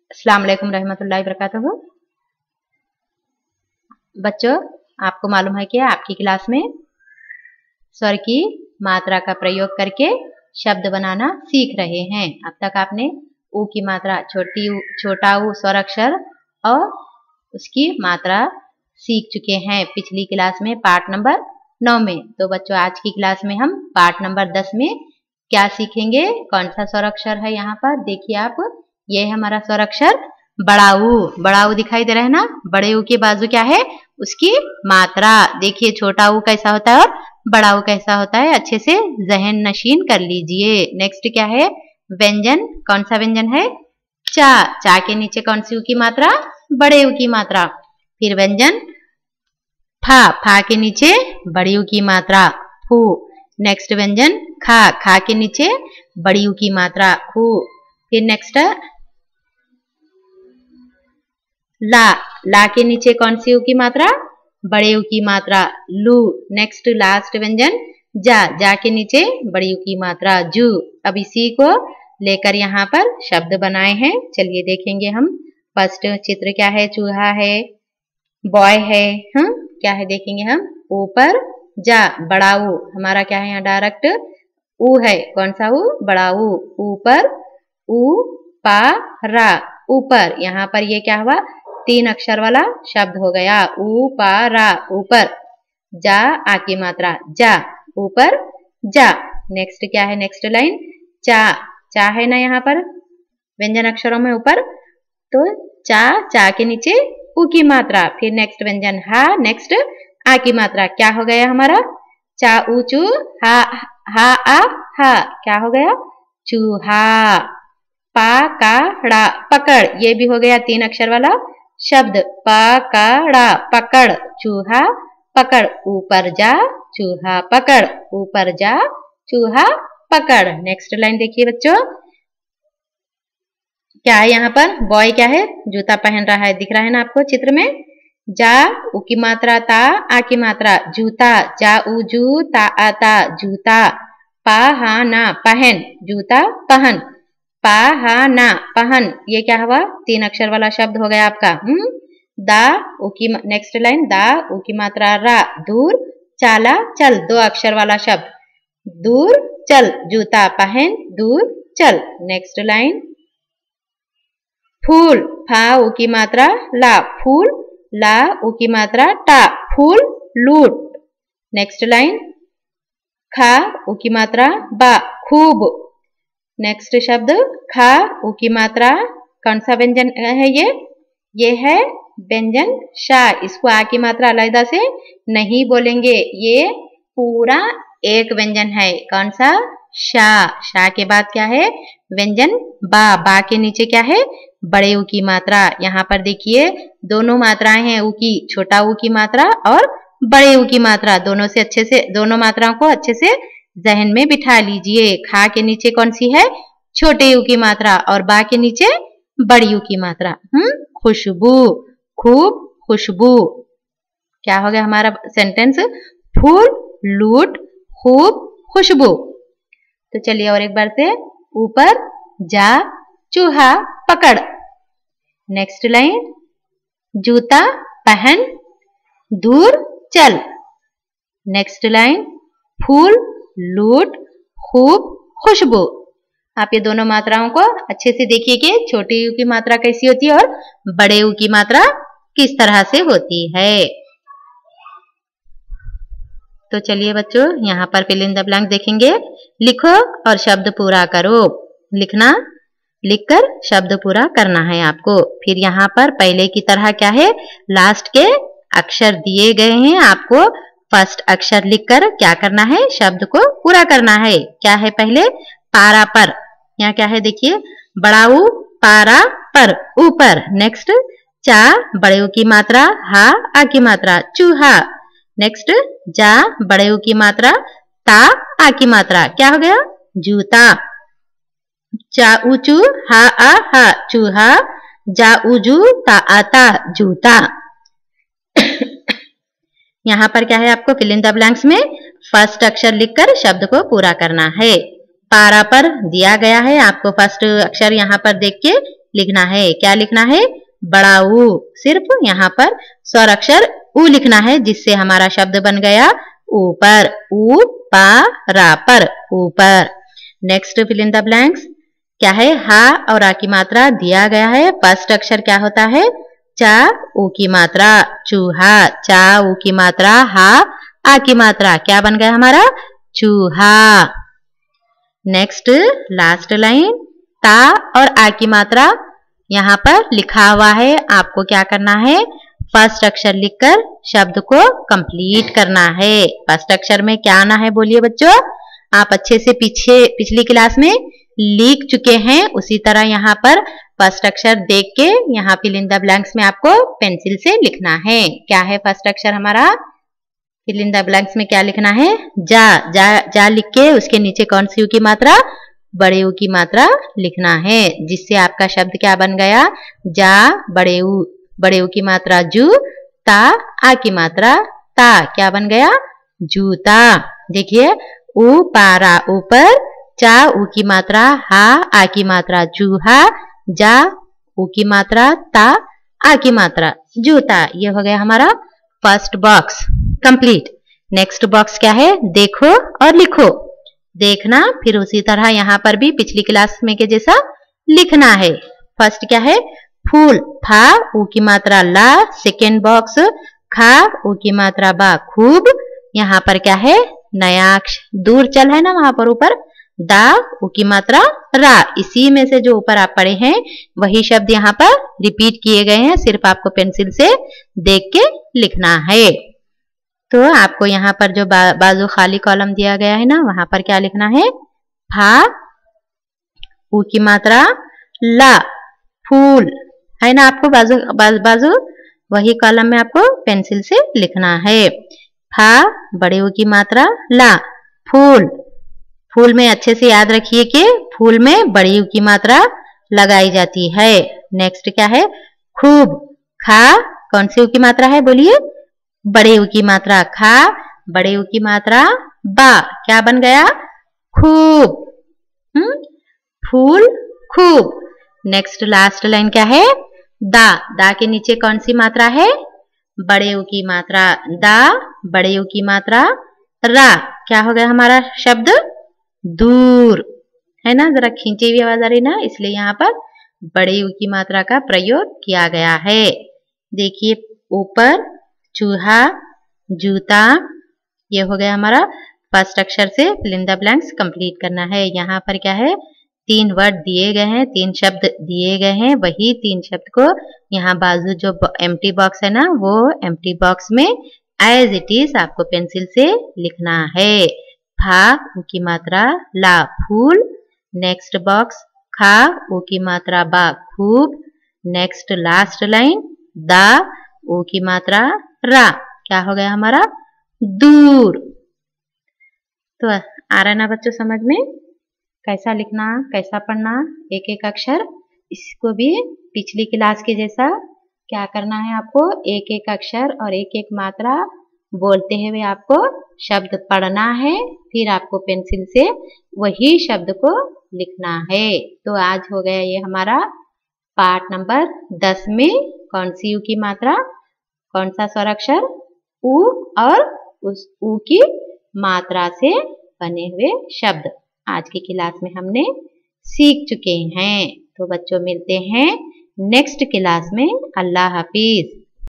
अस्सलाम वालेकुम रहमतुल्लाहि वबरकातुहू। बच्चों, आपको मालूम है कि आपकी क्लास में स्वर की मात्रा का प्रयोग करके शब्द बनाना सीख रहे हैं। अब तक आपने ऊ की मात्रा, छोटा ऊ स्वर अक्षर और उसकी मात्रा सीख चुके हैं पिछली क्लास में पार्ट नंबर 9 में। तो बच्चों, आज की क्लास में हम पार्ट नंबर 10 में क्या सीखेंगे, कौन सा स्वर अक्षर है। यहाँ पर देखिए आप, ये है हमारा स्वर अक्षर बड़ा ऊ। बड़ा ऊ दिखाई दे रहा है ना। बड़े ऊ के बाजू क्या है, उसकी मात्रा। देखिए छोटा ऊ कैसा होता है और बड़ा ऊ कैसा होता है, अच्छे से जहन नशीन कर लीजिए। नेक्स्ट क्या है, व्यंजन। कौन सा व्यंजन है, चा। चा के नीचे कौन सी ऊ की मात्रा, बड़े ऊ की मात्रा। फिर व्यंजन फा। फा के नीचे बड़ी ऊ की मात्रा, फू। नेक्स्ट व्यंजन खा। खा के नीचे बड़ी ऊ की मात्रा, खू। फिर नेक्स्ट ला। ला के नीचे कौन सी ऊ की मात्रा, बड़े ऊ की मात्रा, लू। नेक्स्ट लास्ट व्यंजन जा। जा के नीचे बड़ी ऊ की मात्रा, जू। अब इसी को लेकर यहाँ पर शब्द बनाए हैं। चलिए देखेंगे हम। फर्स्ट चित्र क्या है, चूहा है, बॉय है। क्या है देखेंगे हम। ऊपर जा, बड़ा ऊ। हमारा क्या है यहाँ डायरेक्ट ऊ है। कौन सा ऊ, बड़ा ऊ। ऊपर ऊ पा रा, ऊपर। यहाँ पर ये क्या हुआ, 3 अक्षर वाला शब्द हो गया, ऊ पा रा, ऊपर। जा आ की मात्रा, जा, ऊपर जा। नेक्स्ट क्या है, नेक्स्ट लाइन चा। चा है ना यहाँ पर व्यंजन अक्षरों में ऊपर, तो चा। चा के नीचे ऊ की मात्रा। फिर नेक्स्ट व्यंजन हा। नेक्स्ट आ की मात्रा। क्या हो गया हमारा, चा ऊ चू, हा आ हा। क्या हो गया, चूहा। पा का ड़ा, पकड़। ये भी हो गया 3 अक्षर वाला शब्द, पकड़ा, पकड़। चूहा पकड़, ऊपर जा, चूहा पकड़, ऊपर जा, चूहा पकड़। नेक्स्ट लाइन देखिए बच्चों, क्या है यहाँ पर, बॉय क्या है, जूता पहन रहा है। दिख रहा है ना आपको चित्र में। जा ऊ की मात्रा, ता आ की मात्रा, जूता। जा ऊ जू, ता आ ता, जूता। पा हा ना, पहन, जूता पहन। पा हा ना, पहन। ये क्या हुआ, 3 अक्षर वाला शब्द हो गया आपका। दा ऊ की, नेक्स्ट लाइन दा ऊ की मात्रा, रा, दूर, चाला, चल। 2 अक्षर वाला शब्द, दूर चल, जूता पहन, दूर चल। नेक्स्ट लाइन फूल। फा ऊ की मात्रा, ला, फूल। ला ऊ की मात्रा, टा, फूल, लूट। नेक्स्ट लाइन खा ऊ की मात्रा, बा, खूब। नेक्स्ट शब्द खा ऊ की मात्रा, कौन सा व्यंजन है ये है व्यंजन शा। इसको आ की मात्रा अलग से नहीं बोलेंगे, ये पूरा एक व्यंजन है। कौन सा, शा। शा के बाद क्या है, व्यंजन बा। बा के नीचे क्या है, बड़े ऊ की मात्रा। यहाँ पर देखिए दोनों मात्राएं हैं ऊ की, छोटा ऊ की मात्रा और बड़े ऊ की मात्रा। दोनों से अच्छे से, दोनों मात्राओं को अच्छे से जहन में बिठा लीजिए। खा के नीचे कौन सी है, छोटे यू की मात्रा, और बा के नीचे बड़ी यू की मात्रा। खुशबू, खूब खुशबू। क्या हो गया हमारा सेंटेंस, फूल, लूट, खूब, खुशबू। तो चलिए और एक बार से, ऊपर जा, चूहा पकड़। नेक्स्ट लाइन जूता पहन, दूर चल। नेक्स्ट लाइन फूल, लूट, खूब, खुशबू। आप ये दोनों मात्राओं को अच्छे से देखिए कि छोटे यू की मात्रा कैसी होती है और बड़े यू की मात्रा किस तरह से होती है। तो चलिए बच्चों, यहाँ पर फिल इन द ब्लैंक देखेंगे। लिखो और शब्द पूरा करो। लिखना, लिखकर शब्द पूरा करना है आपको। फिर यहाँ पर पहले की तरह क्या है, लास्ट के अक्षर दिए गए हैं आपको। फर्स्ट अक्षर लिखकर क्या करना है, शब्द को पूरा करना है। क्या है पहले, पारा पर। यहाँ क्या है देखिए, बड़ा ऊ, पारा पर, ऊपर। नेक्स्ट चा, बड़े ऊ की मात्रा, हा आ की मात्रा, चूहा। नेक्स्ट जा, बड़े ऊ की मात्रा, ता आ की मात्रा। क्या हो गया, जूता। चा ऊचू, हा आ हा, चूहा। जा ऊजू, ता आ ता, जूता। यहाँ पर क्या है, आपको फिल इन द ब्लैंक्स में फर्स्ट अक्षर लिखकर शब्द को पूरा करना है। पारा पर दिया गया है, आपको फर्स्ट अक्षर यहाँ पर देख के लिखना है। क्या लिखना है? बड़ा ऊ। सिर्फ यहाँ पर स्वर अक्षर ऊ लिखना है, जिससे हमारा शब्द बन गया ऊपर। ऊ पा रा पर, ऊपर। Next fill in the blanks. क्या है? हा और आ की मात्रा दिया गया है। फर्स्ट अक्षर क्या होता है? चा ऊ की मात्रा, चूहा। चा ऊ की मात्रा, हा आ की मात्रा, क्या बन गया हमारा? चूहा। नेक्स्ट लास्ट लाइन, ता और आ की मात्रा यहाँ पर लिखा हुआ है। आपको क्या करना है? फर्स्ट अक्षर लिखकर शब्द को कंप्लीट करना है। फर्स्ट अक्षर में क्या आना है बोलिए बच्चों? आप अच्छे से पिछली क्लास में लिख चुके हैं, उसी तरह यहाँ पर फर्स्ट अक्षर देख के यहाँ फिल इन द ब्लैंक्स में आपको पेंसिल से लिखना है। क्या है फर्स्ट अक्षर हमारा? फिल इन द ब्लैंक्स में क्या लिखना है? जा। जा लिख के उसके नीचे कौन सी यू की मात्रा? बड़े यू की मात्रा लिखना है, जिससे आपका शब्द क्या बन गया? जा बड़े यू। बड़े यू की मात्रा जू, ता आ की मात्रा ता, क्या बन गया? जूता। देखिए, ऊ पारा ऊपर, चा ऊ की मात्रा, हा आ की मात्रा चूहा, जा ऊ की मात्रा, ता आ की मात्रा जूता। ये हो गया हमारा first box complete. Next box क्या है? देखो और लिखो। देखना, फिर उसी तरह यहाँ पर भी पिछली क्लास में के जैसा लिखना है। फर्स्ट क्या है? फूल। फा ऊ की मात्रा ला। सेकेंड बॉक्स खा ऊ की मात्रा बा, खूब। यहाँ पर क्या है? नया अक्षर दूर चल है ना वहां पर ऊपर, दा ऊ की मात्रा रा। इसी में से जो ऊपर आप पढ़े हैं वही शब्द यहाँ पर रिपीट किए गए हैं, सिर्फ आपको पेंसिल से देख के लिखना है। तो आपको यहाँ पर जो बाजू खाली कॉलम दिया गया है ना, वहां पर क्या लिखना है? फा ऊ की मात्रा ला, फूल है ना। आपको बाजू वही कॉलम में आपको पेंसिल से लिखना है। फा बड़े ऊ की मात्रा ला, फूल। फूल में अच्छे से याद रखिए कि फूल में बड़ी यू की मात्रा लगाई जाती है। नेक्स्ट क्या है? खूब। खा कौन सी यू की मात्रा है बोलिए? बड़े यू की मात्रा, खा बड़े यू की मात्रा बा, क्या बन गया? खूब। फूल खूब। नेक्स्ट लास्ट लाइन क्या है? दा। दा के नीचे कौन सी मात्रा है? बड़े यू की मात्रा, दा बड़े यू की मात्रा रा, क्या हो गया हमारा शब्द? दूर। है ना, जरा खींची हुई आवाज आ रही ना, इसलिए यहाँ पर बड़े यू की मात्रा का प्रयोग किया गया है। देखिए, ऊपर चूहा, जूता, ये हो गया हमारा फर्स्ट अक्षर से fill in the blanks complete करना है। यहाँ पर क्या है? 3 वर्ड दिए गए हैं, 3 शब्द दिए गए हैं। वही 3 शब्द को यहाँ बाजू जो एम्प्टी बॉक्स है ना, वो एम्प्टी बॉक्स में एज इट इज आपको पेंसिल से लिखना है। फा ऊ की मात्रा ला, फूल। नेक्स्ट बॉक्स खा ऊ की मात्रा बा, खूब। नेक्स्ट लास्ट लाइन दा ऊ की मात्रा रा, क्या हो गया हमारा? दूर। तो आ रहा ना बच्चों समझ में? कैसा लिखना, कैसा पढ़ना, एक एक अक्षर। इसको भी पिछली क्लास के जैसा क्या करना है आपको? एक एक अक्षर और एक एक मात्रा बोलते हुए आपको शब्द पढ़ना है, फिर आपको पेंसिल से वही शब्द को लिखना है। तो आज हो गया ये हमारा पार्ट नंबर 10 में कौन सी यू की मात्रा, कौन सा स्वर अक्षर ऊ और उस ऊ की मात्रा से बने हुए शब्द आज की क्लास में हमने सीख चुके हैं। तो बच्चों मिलते हैं नेक्स्ट क्लास में। अल्लाह हाफिज।